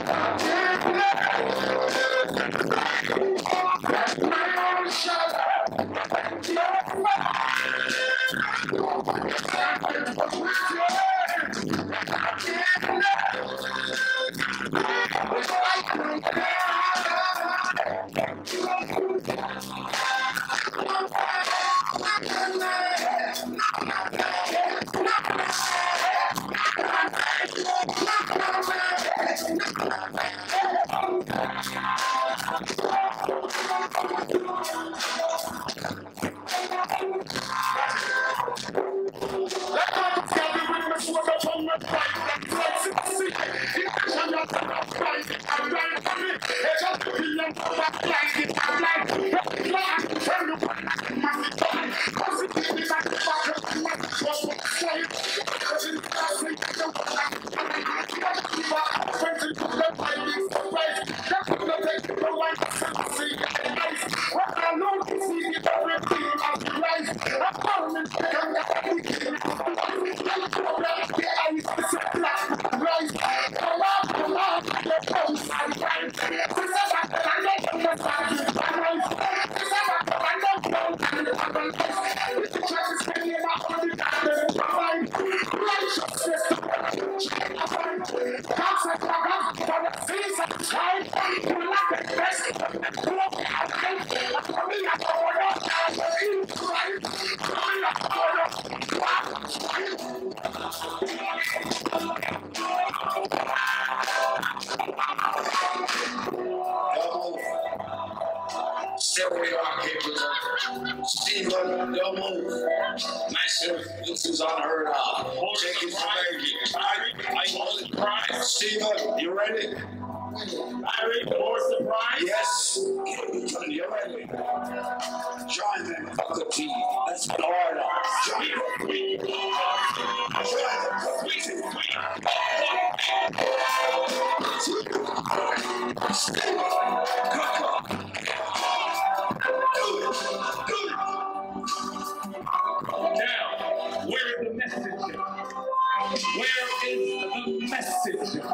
Stephen, don't move. Massive, this is unheard of. Take it from there. Stephen, you ready? Larry, more surprise? Yes. You ready? Join them. Fuck the tea. Let's go order. Join them. Now, where is the message? Where is the message?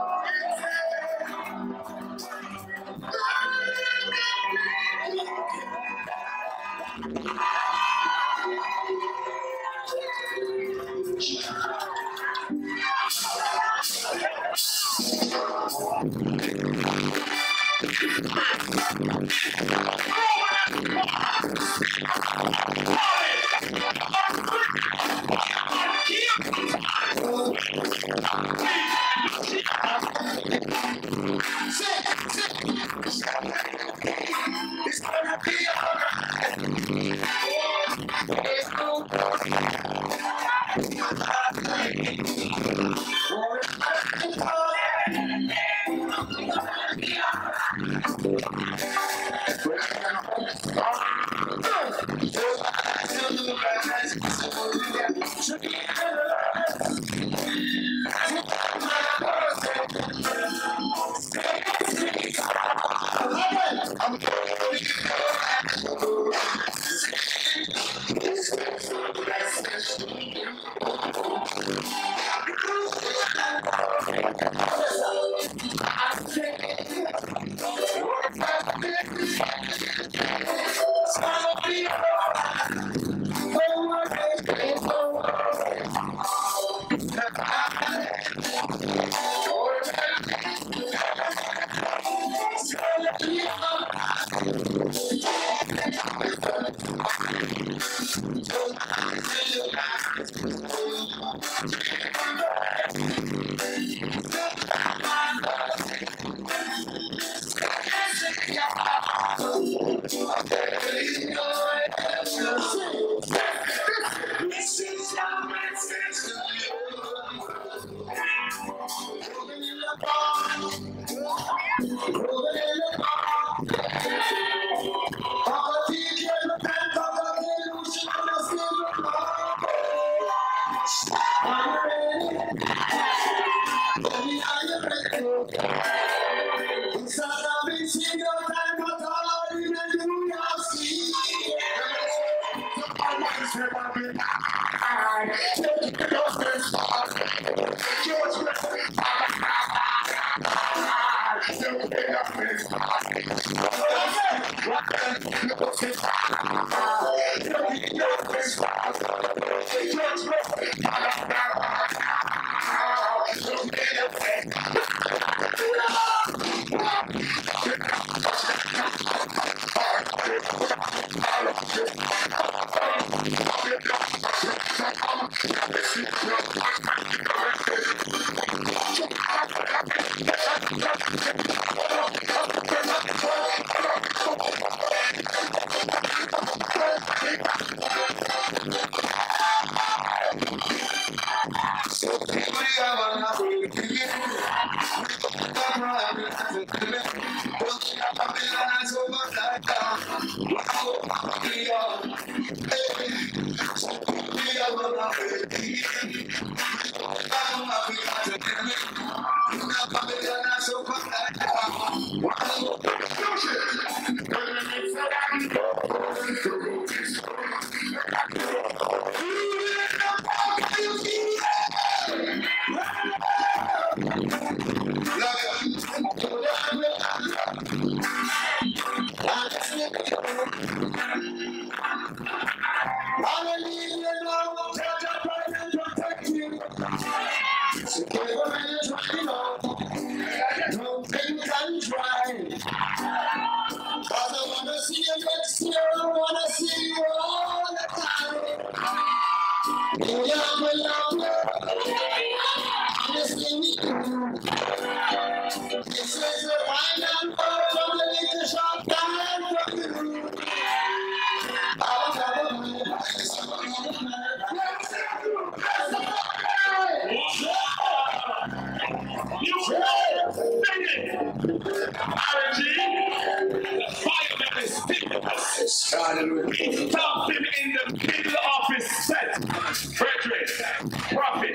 He stopped him in the middle of his set. Brethren, prophet,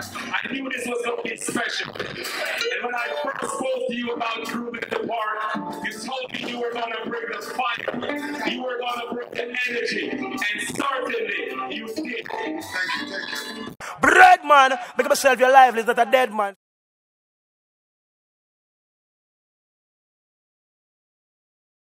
I knew this was going to be special. And when I first spoke to you about Groovin the Park, you told me you were going to bring the fire. You were going to bring the energy. And certainly, you did. Thank you. Bread man, make myself your lively, is not a dead man.